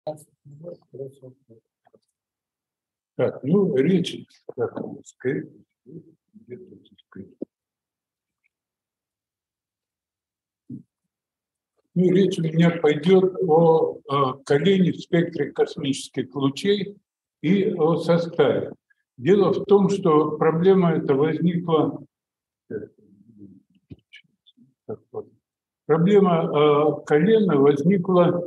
Так, ну, речь, так, сказать, ну, речь у меня пойдет о колене в спектре космических лучей и о составе. Дело в том, что проблема эта возникла... Проблема колена возникла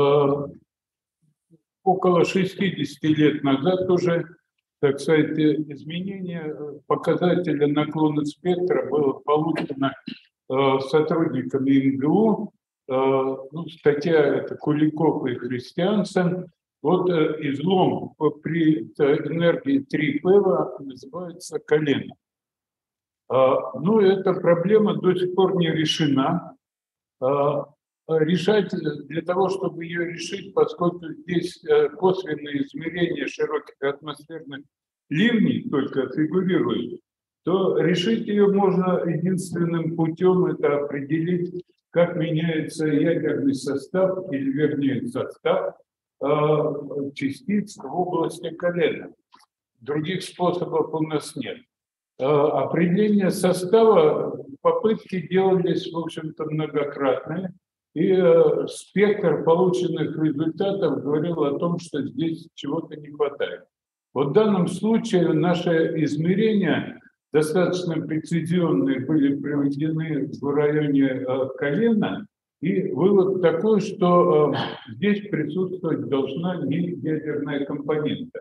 около 60 лет назад уже, так сказать, изменение показателя наклона спектра было получено сотрудниками МГУ. Ну, статья это Куликов и Христиансен. Вот излом при энергии 3 ПЭВа называется колено. Ну, эта проблема до сих пор не решена. Решать для того, чтобы ее решить, поскольку здесь косвенные измерения широких атмосферных ливней только фигурируют, то решить ее можно единственным путем – это определить, как меняется ядерный состав, или вернее состав частиц в области колена. Других способов у нас нет. Определение состава, попытки делались, в общем-то, многократные, и спектр полученных результатов говорил о том, что здесь чего-то не хватает. Вот в данном случае наши измерения достаточно прецизионные были проведены в районе колена, и вывод такой, что здесь присутствовать должна не ядерная компонента.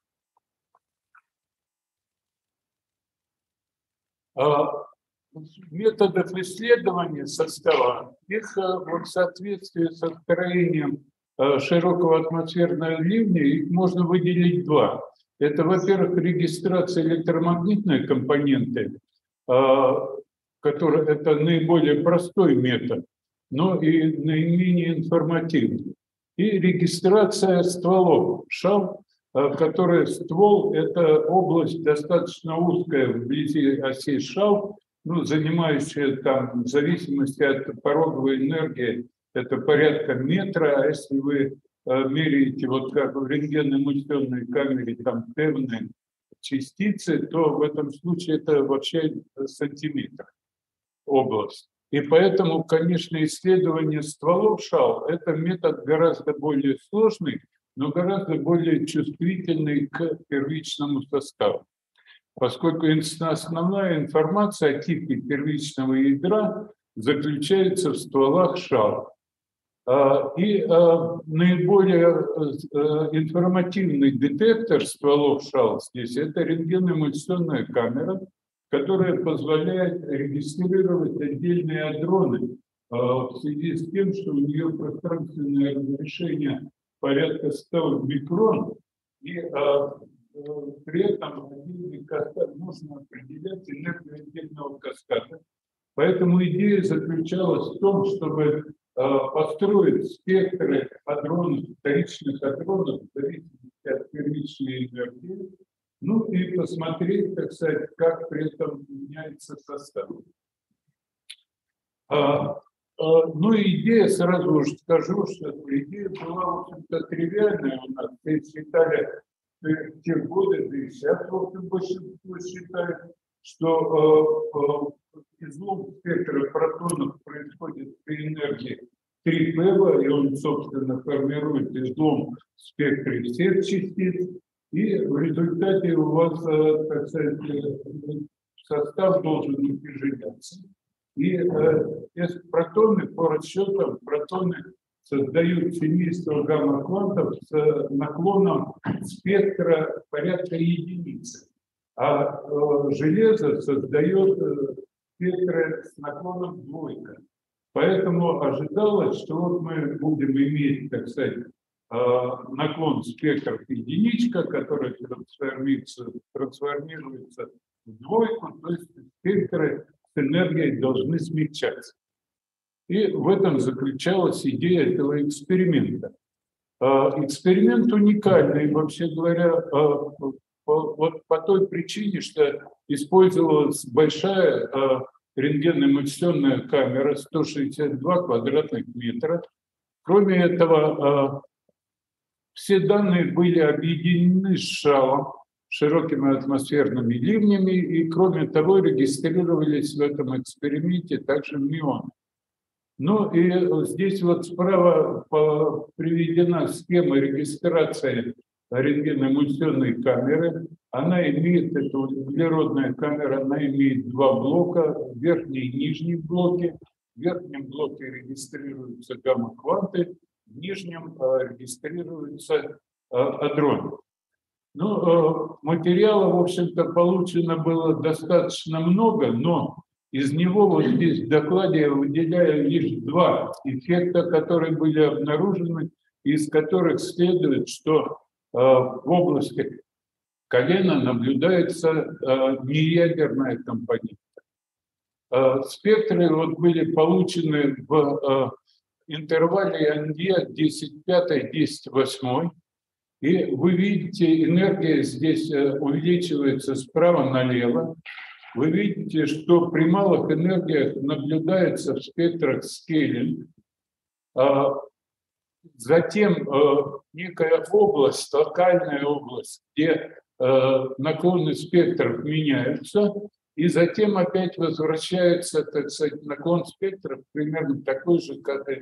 Методов исследования состава, их в соответствии со строением широкого атмосферного ливня, их можно выделить два. Это, во-первых, регистрация электромагнитной компоненты, который это наиболее простой метод, но и наименее информативный. И регистрация стволов шал, который ствол – это область достаточно узкая вблизи оси шал, ну, занимающая там, в зависимости от пороговой энергии, это порядка метра, а если вы меряете, вот как в рентгеноэмиссионной камере, там темные частицы, то в этом случае это вообще сантиметр область. И поэтому, конечно, исследование стволов шал – это метод гораздо более сложный, но гораздо более чувствительный к первичному составу. Поскольку основная информация о типе первичного ядра заключается в стволах шал. И наиболее информативный детектор стволов шал здесь – это рентгеноэмиссионная камера, которая позволяет регистрировать отдельные адроны в связи с тем, что у нее пространственное разрешение порядка 100 микрон, и при этом отдельный каскад можно определять энергию отдельного каскада. Поэтому идея заключалась в том, чтобы построить спектры адронов, вторичных адронов в зависимости от первичной энергии, ну и посмотреть, так сказать, как при этом меняется состав. Ну и идея, сразу уже скажу, что идея была, в общем-то, тривиальная у нас. Все считали в те годы, да и сейчас, в общем, большинство считает, что излом спектра протонов происходит при энергии 3 ПЭВа, и он, собственно, формирует излом в спектре всех частиц, и в результате у вас, так сказать, состав должен утяжеляться. И протоны, по расчетам, протоны создают семейство гамма-квантов с наклоном спектра порядка единицы, а железо создает спектры с наклоном двойка. Поэтому ожидалось, что вот мы будем иметь, так сказать, наклон спектров единичка, который трансформируется в двойку, то есть спектры с энергией должны смягчаться. И в этом заключалась идея этого эксперимента. Эксперимент уникальный, вообще говоря, вот по той причине, что использовалась большая рентгеноэмиссионная камера 162 квадратных метра. Кроме этого, все данные были объединены с шалом, широкими атмосферными ливнями, и, кроме того, регистрировались в этом эксперименте также мюоны. Ну и здесь вот справа приведена схема регистрации рентгеноэмульсионной камеры. Она имеет, это углеродная камера, она имеет два блока, верхний и нижний блоки. В верхнем блоке регистрируются гамма-кванты, в нижнем регистрируются адроны. Ну, материала, в общем-то, получено было достаточно много, но из него вот здесь в докладе я выделяю лишь два эффекта, которые были обнаружены, из которых следует, что в области колена наблюдается неядерная компонента. Спектры вот были получены в интервале Янье 10,5, 10,8. И вы видите, энергия здесь увеличивается справа налево. Вы видите, что при малых энергиях наблюдается в спектрах скейлинг. Затем некая область, локальная область, где наклоны спектров меняются, и затем опять возвращается, так сказать, наклон спектров примерно такой же, как и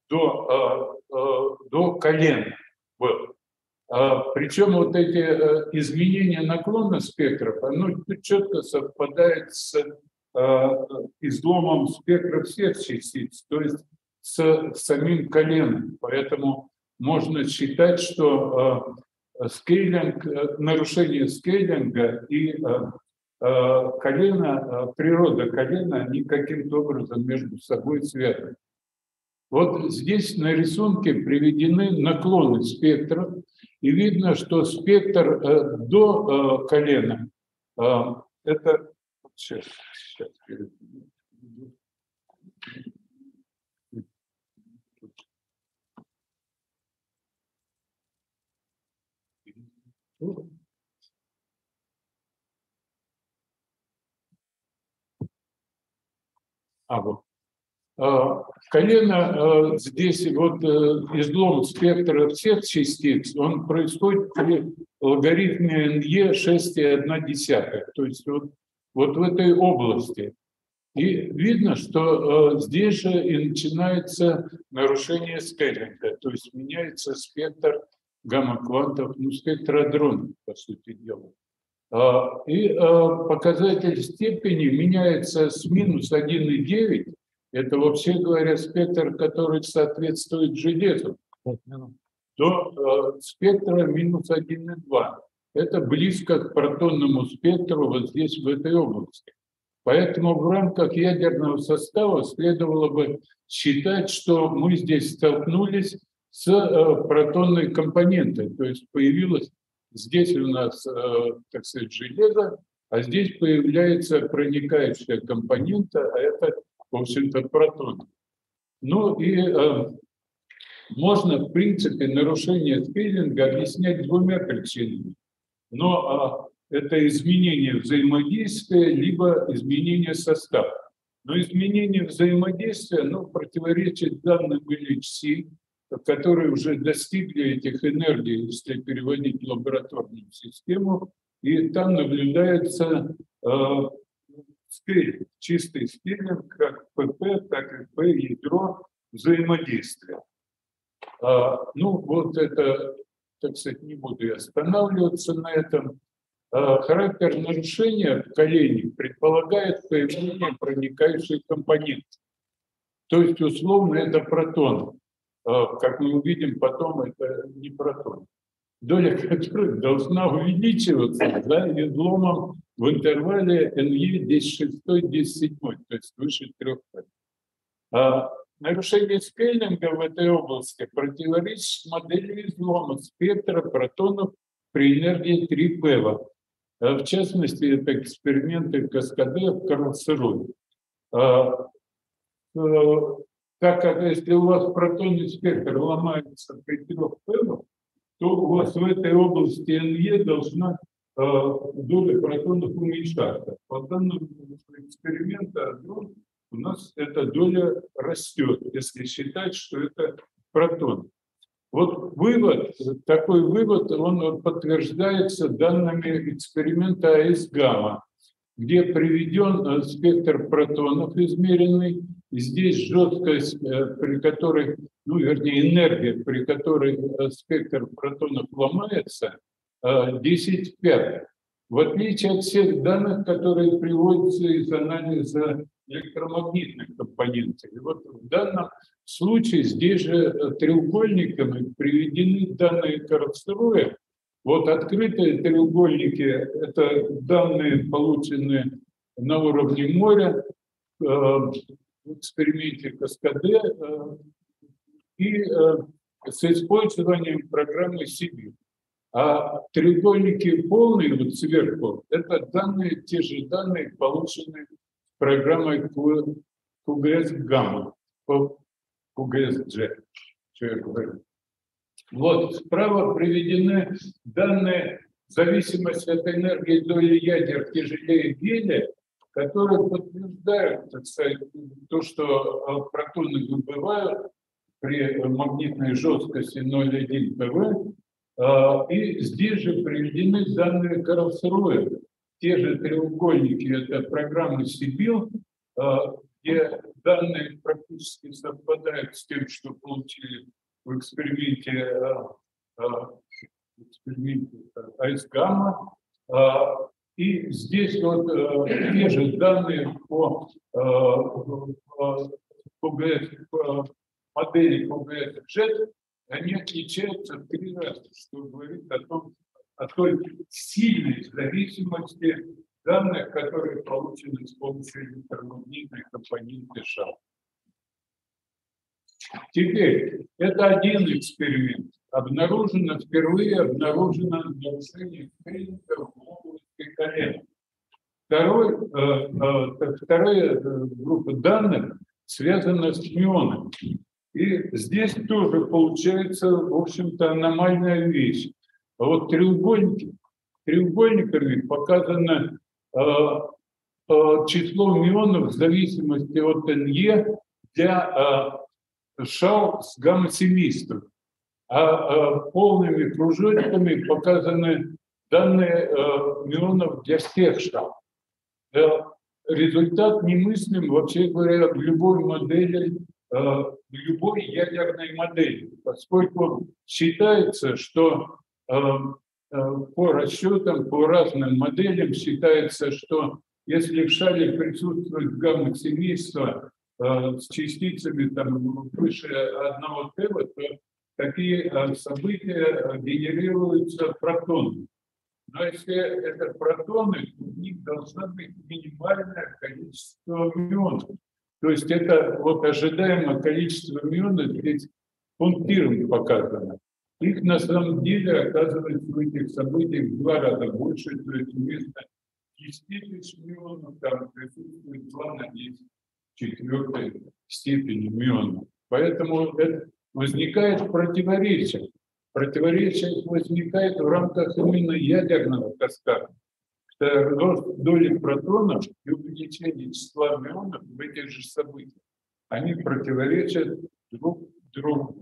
до колена был. Причем вот эти изменения наклона спектров, оно четко совпадает с изломом спектра всех частиц, то есть с самим коленом. Поэтому можно считать, что скейлинг, нарушение скейлинга и колено, природа колена, они каким-то образом между собой связаны. Вот здесь на рисунке приведены наклоны спектров, и видно, что спектр до колена это сейчас. Вот. Колено здесь вот излом спектра всех частиц, он происходит при логарифме НЕ 6,1. То есть вот в этой области. И видно, что здесь же и начинается нарушение скейлинга, то есть меняется спектр гамма-квантов, ну, спектр адронов, по сути дела. И показатель степени меняется с минус 1,9. Это, вообще говоря, спектр, который соответствует железу, до спектра минус 1,2. Это близко к протонному спектру вот здесь, в этой области. Поэтому в рамках ядерного состава следовало бы считать, что мы здесь столкнулись с протонной компонентой. То есть появилось здесь у нас, так сказать, железо, а здесь появляется проникающая компонента, а это, в общем-то, протон. Ну и можно, в принципе, нарушение скейлинга объяснять двумя причинами. Но это изменение взаимодействия, либо изменение состава. Но изменение взаимодействия противоречит данным LHC, которые уже достигли этих энергий, если переводить в лабораторную систему, и там наблюдается скейлинг, чистый скейлинг, как ПП, так и П-ядро взаимодействия. Вот это, так сказать, не буду я останавливаться на этом. Характер нарушения в колене предполагает появление проникающей компоненты. То есть, условно, это протон. Как мы увидим потом, это не протон. Доля которых должна увеличиваться изломом в интервале НЕ 10,6-10,7, то есть выше 3. Нарушение скейлинга в этой области противоречит модели излома спектра протонов при энергии 3 ПЭВа. В частности, это эксперименты Каскаде в Карлсруhe. Так как если у вас протонный спектр ломается при 3 ПЭВах, то у вас в этой области НЕ должна доля протонов уменьшаться. По данным эксперимента у нас эта доля растет, если считать, что это протон. Вот вывод, такой вывод, он подтверждается данными эксперимента АЭС-гамма, где приведен спектр протонов измеренный. Здесь жесткость, при которой, ну, вернее, энергия, при которой спектр протонов ломается, 10 в 5. В отличие от всех данных, которые приводятся из анализа электромагнитных компонентов. И вот в данном случае здесь же треугольниками приведены данные Карлсруэ. Вот открытые треугольники – это данные, полученные на уровне моря в эксперименте Каскаде и с использованием программы Сибирь. А треугольники полные вот сверху – это данные, те же данные, полученные программой QGIS-гамма, QGIS-G, что я говорю. Вот справа приведены данные в зависимости от энергии доли ядер тяжелее гелия, которые подтверждают, так сказать, то, что протоны выбывают при магнитной жесткости 0,1 ПВ. И здесь же приведены данные Карлсруэ. Те же треугольники – это программы Сибиль, где данные практически совпадают с тем, что получили в эксперименте АЭС-гамма. И здесь вот те же данные по модели QGIS-J, они отличаются в 3 раза, что говорит о той сильной зависимости данных, которые получены с помощью электромагнитной компоненты ШАЛ. Теперь, это один эксперимент. Впервые обнаружено нарушение тренинга в области колена. Вторая группа данных связана с мионами. И здесь тоже получается, в общем-то, аномальная вещь. А вот треугольниками показано число мионов в зависимости от НЕ для ШАЛ с гамма-семейством. А полными кружочками показаны данные мионов для всех ШАЛ. Результат немыслим, вообще говоря, в любой модели, в любой ядерной модели, поскольку считается, что по расчетам, по разным моделям считается, что если в шаре присутствует гамма-семейство с частицами там, выше 1 ТВ, то такие события генерируются протонами. Но если это протоны, у них должно быть минимальное количество мионов. То есть это вот ожидаемое количество мионов здесь пунктиром показано. Их на самом деле оказывается в этих событиях в 2 раза больше, то есть вместо 10 тысяч мионов там присутствует 2 на 10 четвертой степени мионов. Поэтому возникает противоречие. Противоречие возникает в рамках именно ядерного каскада. Рост доли протонов и увеличение числа мионов в этих же событиях, они противоречат друг другу.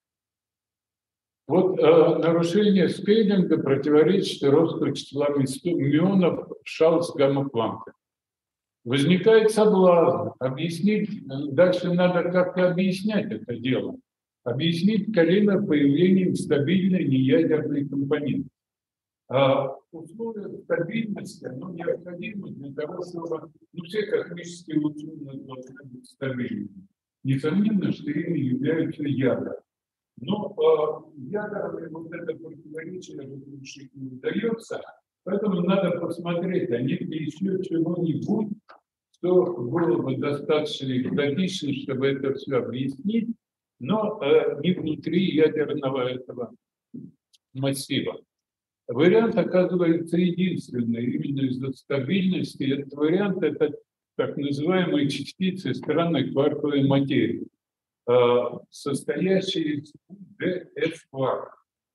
Вот нарушение скейлинга противоречит росту числа мионов ШАЛ с гамма-квантом. Возникает соблазн объяснить, дальше надо как-то объяснять это дело, объяснить колено появлением стабильной неядерной компоненты. Условия стабильности необходимы для того, чтобы все космические ученые должны быть стабильными. Несомненно, что ими являются ядра. Но ядерное вот это противоречие разрушить не удается, поэтому надо посмотреть, а нет ли еще чего-нибудь, что было бы достаточно экзотично, чтобы это все объяснить, но не внутри ядерного этого массива. Вариант оказывается единственный именно из-за стабильности. Этот вариант – это так называемые частицы странной кварковой материи, состоящие из ДФ-кварк.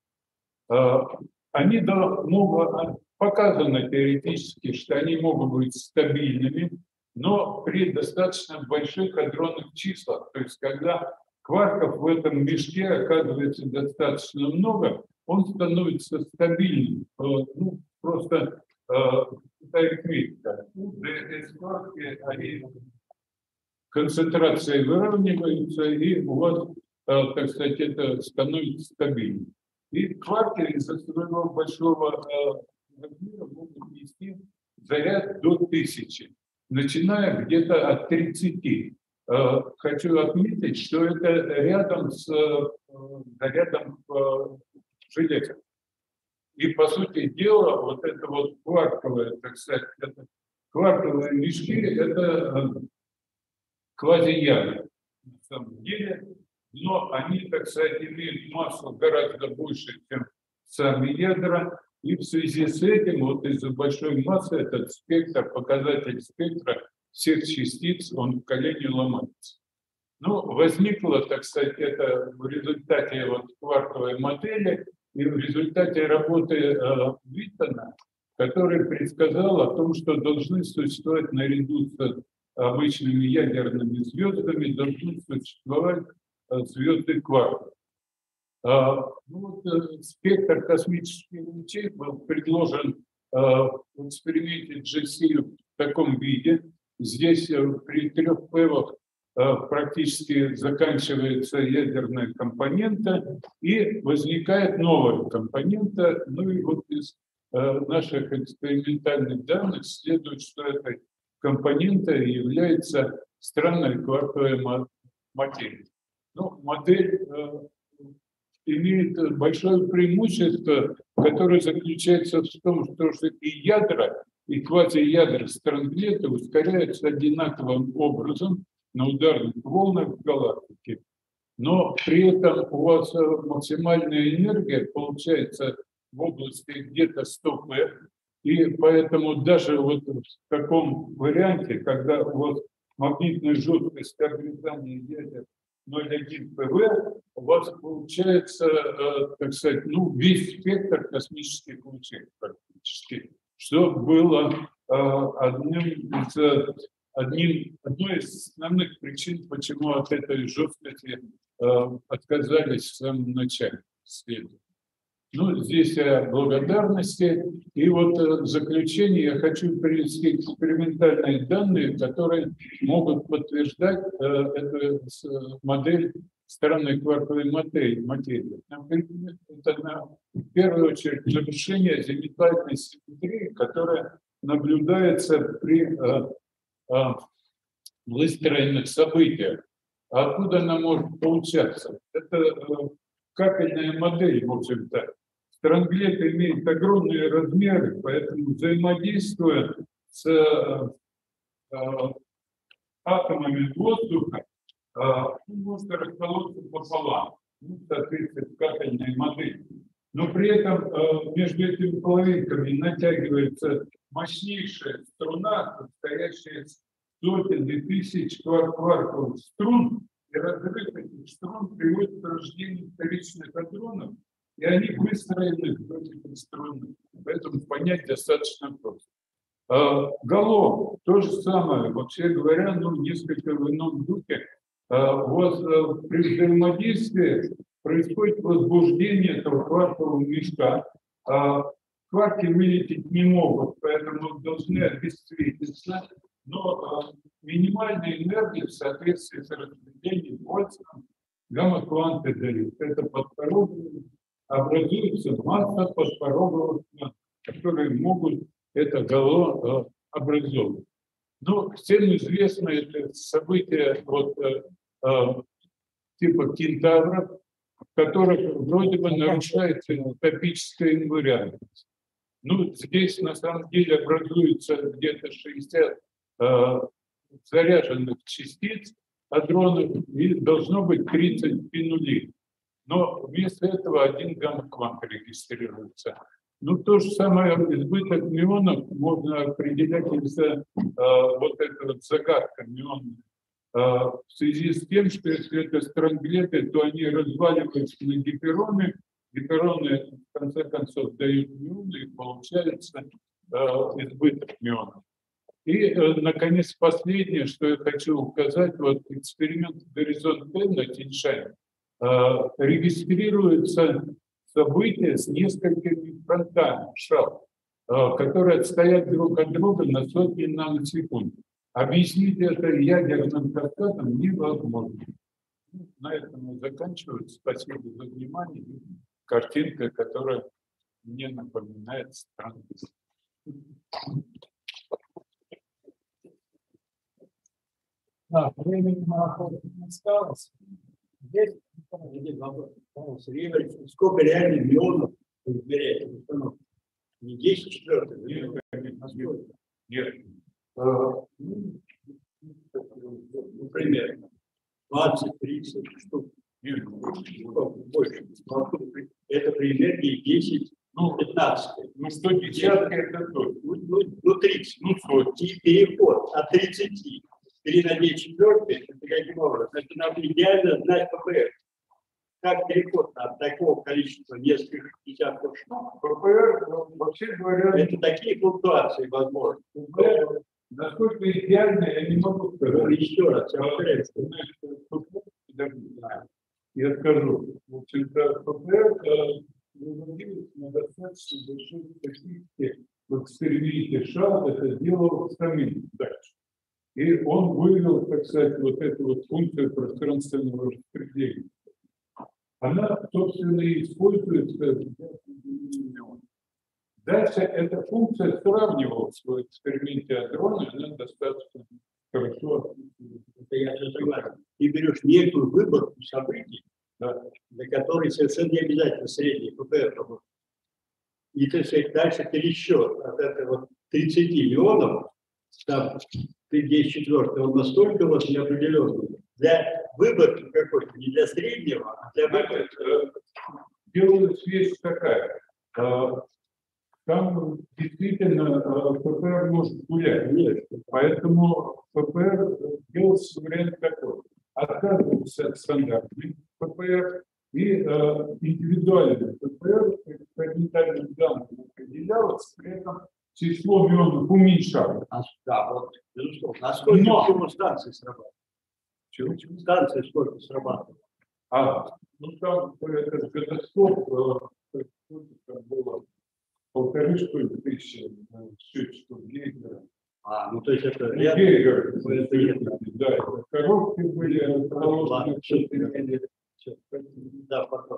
Они показано теоретически, что они могут быть стабильными, но при достаточно больших адронных числах. То есть когда кварков в этом мешке оказывается достаточно много, он становится стабильным. Ну, просто арифметика. Эти кварки, они концентрации выравниваются, и у вас, так сказать, это становится стабильным. И кварки из-за своего большого размера могут нести заряд до 1000, начиная где-то от 30. Хочу отметить, что это рядом с зарядом железа. И, по сути дела, вот это вот кварковые, так сказать, кварковые мешки – это квазиядра на самом деле, но они, так сказать, имеют массу гораздо больше, чем сами ядра, и в связи с этим, вот из-за большой массы, этот спектр, показатель спектра всех частиц, он в колене ломается. Ну, возникло, так сказать, это в результате вот кварковой модели и в результате работы Виттона, который предсказал о том, что должны существовать наряду с обычными ядерными звездами, должны существовать звезды кварков. Спектр космических лучей был предложен в эксперименте JC в таком виде. Здесь при 3 пэвах практически заканчивается ядерная компонента и возникает новая компонента. Ну и вот из наших экспериментальных данных следует, что этой компонентой является странная кварковая материя. Ну, модель имеет большое преимущество, которое заключается в том, что и ядра, и квазиядра странглета ускоряются одинаковым образом на ударных волнах в галактике. Но при этом у вас максимальная энергия получается в области где-то 100 П, и поэтому даже вот в таком варианте, когда у вас магнитная жесткость обрезания ядер 0,1 ПВ, у вас получается, так сказать, ну, весь спектр космических лучей практически, что было одной из основных причин, почему от этой жесткости отказались в самом начале исследования. Ну, здесь о благодарности. И вот в заключение я хочу привести экспериментальные данные, которые могут подтверждать эту модель странной кварковой материи. Например, это в первую очередь нарушение азимутальной симметрии, которая наблюдается при выстроенных событиях. А откуда она может получаться? Это капельная модель, в общем-то. Странглет имеет огромные размеры, поэтому, взаимодействуя с атомами воздуха, он может расколоться пополам, ну, соответственно, капельной модели. Но при этом между этими половинками натягивается мощнейшая струна, состоящая из сотен и тысяч кварковых струн, и разрыв этих струн приводит к рождению вторичных адронов, и они выстроены против струны. Поэтому понять достаточно просто. Гало то же самое, вообще говоря, ну, несколько в ином духе. У вас при взаимодействии происходит возбуждение этого кваркового мешка. Кварки вылететь не могут, поэтому должны обесцветиться, но минимальная энергия в соответствии с распределением Больцмана гамма-кванты дают. Это подпороговые, образуется масса подпороговых, которые могут это гало образовывать. Но всем известно это событие вот, типа кентавров, в которых вроде бы нарушается топическая инвариантность. Ну, здесь на самом деле образуется где-то 60 заряженных частиц адронов и должно быть 30 пи-нулей. Но вместо этого один гамма-квант регистрируется. Ну, то же самое избыток мионов можно определять из-за вот этой вот загадка мионов. В связи с тем, что если это странглеты, то они разваливаются на гипероны. Гипероны, в конце концов, дают мионы, и получается избыток мионов. И, наконец, последнее, что я хочу указать, вот эксперимент «Горизонт Т» на Тяньшане регистрируются события с несколькими фронтами шал, которые отстоят друг от друга на сотни наносекунд. Объяснить это ядерным каскадом невозможно. На этом мы заканчиваем. Спасибо за внимание. Картинка, которая мне напоминает страну. Времени марафона не осталось. Здесь сколько реально миллионов измеряет установка? Не 10 четвертых? Нет. Примерно 20-30 штук. Нет. Больше. Это при энергии 10, 15. Ну, 100 десятки это то. Ну, 30. Ну, 100. И переход от 30 на 10 четвертых, это каким образом? Это надо идеально знать ППР. Как переход от такого количества нескольких десятков штук? ППР, вообще говоря, Это такие флуктуации возможны. насколько идеально, я не могу сказать. Еще раз, я повторяю. Я скажу, в общем-то, ППР выводилось на достаточно большой статистике в эксперименте Шал, это делал самим дальше. И он вывел, так сказать, вот эту вот функцию пространственного распределения. Она, собственно, и используется для определения. Дальше эта функция сравнивалась в эксперименте Адрона, она достаточно хорошо. Это я согласен. Ты берешь некую выборку событий, да, для которой совершенно не обязательно средний ППР работает. И ты дальше пересчет от этого 30 миллионов, там, ты 10 четвертый, он настолько вот неопределенный. Для выборки какой-то, не для среднего, а для выборки. Делалась вещь такая. Там действительно ППР может гулять. Нет. Поэтому ППР делался вариант такой. Отказывался от стандартных ППР и индивидуальный ППР по экспериментальным данным определялось, при этом число мионов уменьшалось. Да, вот, безусловно. А сколько всего станций срабатывает? Чего? Станции сколько срабатывает? Ну там это катастрофа, там было 1,5 тысячи штук Гейгера. Ну то есть это Гейгер, да, это коробки были расположены. Да,